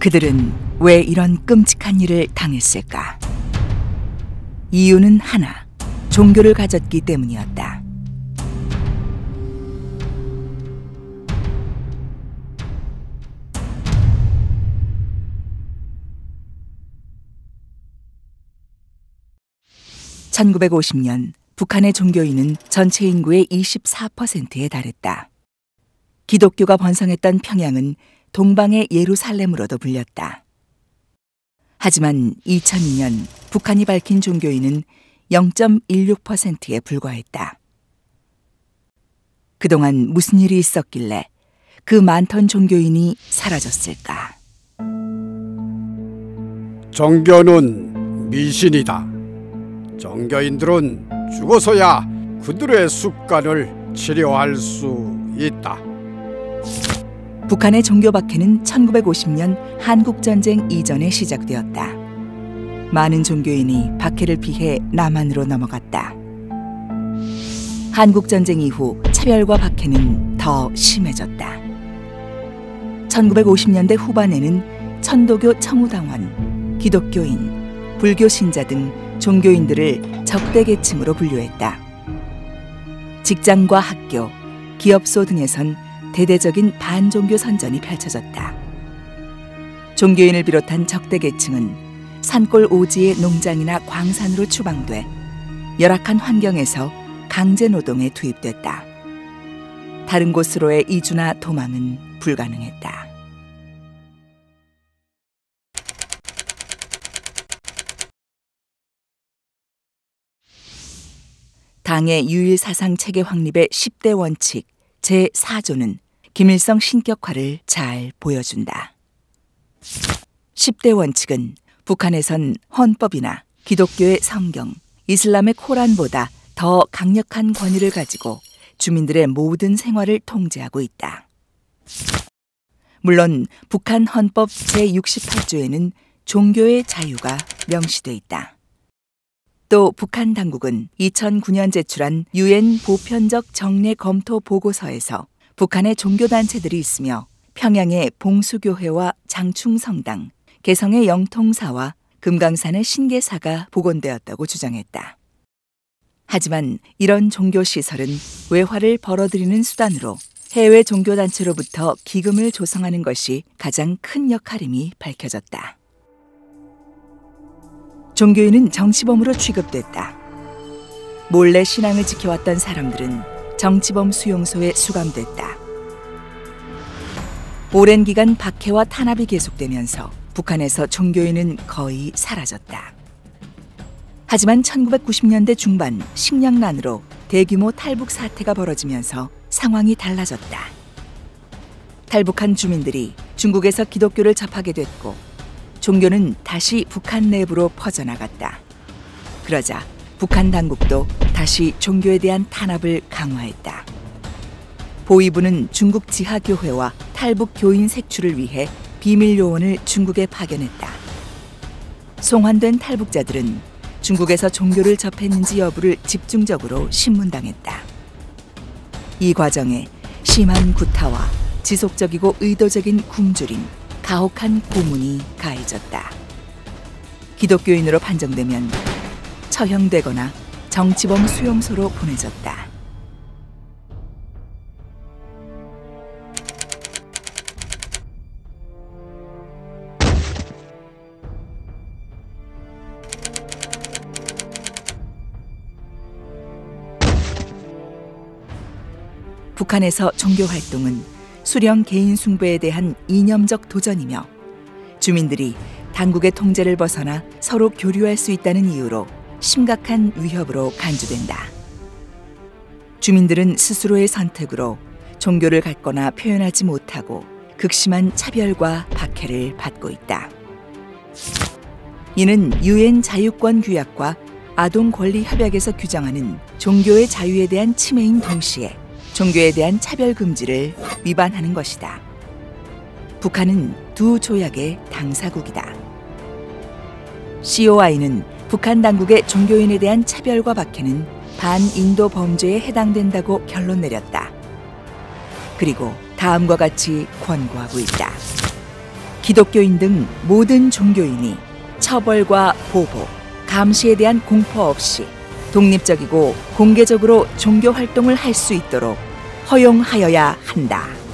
그들은 왜 이런 끔찍한 일을 당했을까? 이유는 하나, 종교를 가졌기 때문이었다. (1950년) 북한의 종교인은 전체 인구의 24%에 달했다. 기독교가 번성했던 평양은 동방의 예루살렘으로도 불렸다. 하지만 2002년 북한이 밝힌 종교인은 0.16%에 불과했다. 그동안 무슨 일이 있었길래 그 많던 종교인이 사라졌을까? 종교는 미신이다. 종교인들은 죽어서야 그들의 습관을 치료할 수 있다. 북한의 종교 박해는 1950년 한국전쟁 이전에 시작되었다. 많은 종교인이 박해를 피해 남한으로 넘어갔다. 한국전쟁 이후 차별과 박해는 더 심해졌다. 1950년대 후반에는 천도교 청우당원, 기독교인, 불교 신자 등 종교인들을 적대계층으로 분류했다. 직장과 학교, 기업소 등에선 대대적인 반종교 선전이 펼쳐졌다. 종교인을 비롯한 적대계층은 산골 오지의 농장이나 광산으로 추방돼 열악한 환경에서 강제노동에 투입됐다. 다른 곳으로의 이주나 도망은 불가능했다. 당의 유일 사상 체계 확립의 10대 원칙 제4조는 김일성 신격화를 잘 보여준다. 10대 원칙은 북한에선 헌법이나 기독교의 성경, 이슬람의 코란보다 더 강력한 권위를 가지고 주민들의 모든 생활을 통제하고 있다. 물론 북한 헌법 제68조에는 종교의 자유가 명시돼 있다. 또 북한 당국은 2009년 제출한 UN 보편적 정례 검토 보고서에서 북한의 종교단체들이 있으며 평양의 봉수교회와 장충성당, 개성의 영통사와 금강산의 신계사가 복원되었다고 주장했다. 하지만 이런 종교시설은 외화를 벌어들이는 수단으로 해외 종교단체로부터 기금을 조성하는 것이 가장 큰 역할임이 밝혀졌다. 종교인은 정치범으로 취급됐다. 몰래 신앙을 지켜왔던 사람들은 정치범 수용소에 수감됐다. 오랜 기간 박해와 탄압이 계속되면서 북한에서 종교인은 거의 사라졌다. 하지만 1990년대 중반 식량난으로 대규모 탈북 사태가 벌어지면서 상황이 달라졌다. 탈북한 주민들이 중국에서 기독교를 접하게 됐고 종교는 다시 북한 내부로 퍼져나갔다. 그러자 북한 당국도 다시 종교에 대한 탄압을 강화했다. 보위부는 중국 지하교회와 탈북 교인 색출을 위해 비밀 요원을 중국에 파견했다. 송환된 탈북자들은 중국에서 종교를 접했는지 여부를 집중적으로 신문당했다. 이 과정에 심한 구타와 지속적이고 의도적인 굶주림, 가혹한 고문이 가해졌다. 기독교인으로 판정되면 처형되거나 정치범 수용소로 보내졌다. 북한에서 종교 활동은 수령 개인 숭배에 대한 이념적 도전이며 주민들이 당국의 통제를 벗어나 서로 교류할 수 있다는 이유로 심각한 위협으로 간주된다. 주민들은 스스로의 선택으로 종교를 갖거나 표현하지 못하고 극심한 차별과 박해를 받고 있다. 이는 UN 자유권 규약과 아동 권리 협약에서 규정하는 종교의 자유에 대한 침해인 동시에 종교에 대한 차별 금지를 위반하는 것이다. 북한은 두 조약의 당사국이다. COI는 북한 당국의 종교인에 대한 차별과 박해는 반인도 범죄에 해당된다고 결론 내렸다. 그리고 다음과 같이 권고하고 있다. 기독교인 등 모든 종교인이 처벌과 보복, 감시에 대한 공포 없이 독립적이고 공개적으로 종교 활동을 할 수 있도록 허용하여야 한다.